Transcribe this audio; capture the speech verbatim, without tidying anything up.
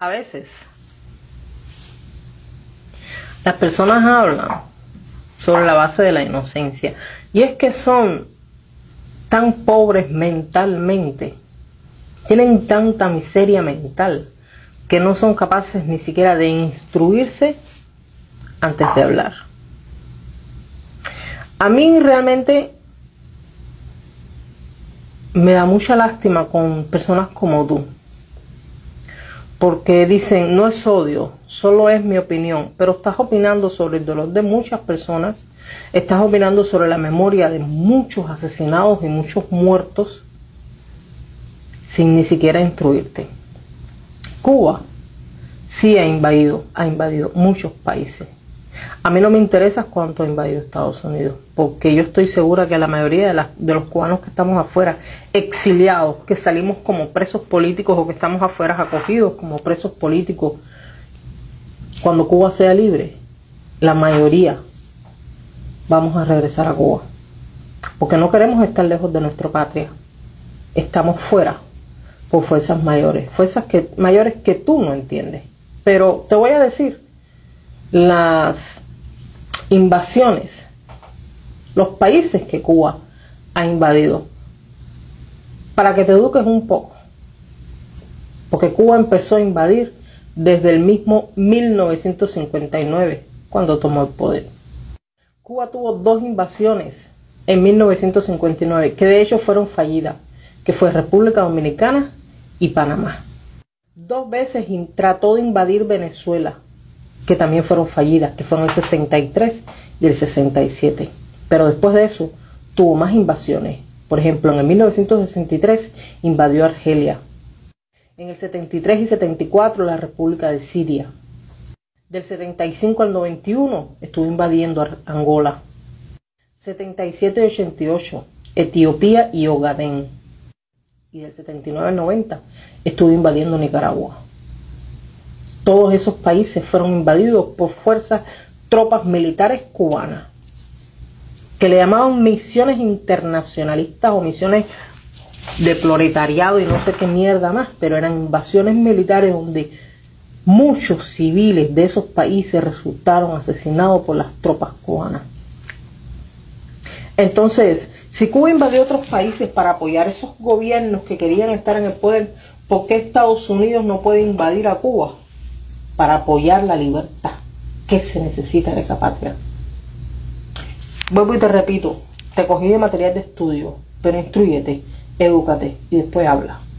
A veces las personas hablan sobre la base de la inocencia, y es que son tan pobres mentalmente, tienen tanta miseria mental, que no son capaces ni siquiera de instruirse antes de hablar. A mí realmente me da mucha lástima con personas como tú, porque dicen, no es odio, solo es mi opinión, pero estás opinando sobre el dolor de muchas personas, estás opinando sobre la memoria de muchos asesinados y muchos muertos, sin ni siquiera instruirte. Cuba sí ha invadido, ha invadido muchos países. A mí no me interesa cuánto ha invadido Estados Unidos, porque yo estoy segura que la mayoría de, las, de los cubanos que estamos afuera, exiliados, que salimos como presos políticos o que estamos afuera acogidos como presos políticos, cuando Cuba sea libre, la mayoría vamos a regresar a Cuba, porque no queremos estar lejos de nuestra patria. Estamos fuera por fuerzas mayores, fuerzas que, mayores que tú no entiendes. Pero te voy a decir, las invasiones, los países que Cuba ha invadido, para que te eduques un poco, porque Cuba empezó a invadir desde el mismo mil novecientos cincuenta y nueve, cuando tomó el poder. Cuba tuvo dos invasiones en mil novecientos cincuenta y nueve, que de hecho fueron fallidas, que fue República Dominicana y Panamá. Dos veces trató de invadir Venezuela, que también fueron fallidas, que fueron el sesenta y tres y el sesenta y siete. Pero después de eso tuvo más invasiones. Por ejemplo, en el mil novecientos sesenta y tres invadió Argelia. En el setenta y tres y setenta y cuatro la República de Siria. Del setenta y cinco al noventa y uno estuvo invadiendo Angola. setenta y siete y ochenta y ocho Etiopía y Ogadén. Y del setenta y nueve al noventa estuvo invadiendo Nicaragua. Todos esos países fueron invadidos por fuerzas, tropas militares cubanas, que le llamaban misiones internacionalistas o misiones de proletariado y no sé qué mierda más, pero eran invasiones militares donde muchos civiles de esos países resultaron asesinados por las tropas cubanas. Entonces, si Cuba invadió otros países para apoyar a esos gobiernos que querían estar en el poder, ¿por qué Estados Unidos no puede invadir a Cuba para apoyar la libertad que se necesita en esa patria? Vuelvo y te repito, te cogí de material de estudio, pero instrúyete, edúcate y después habla.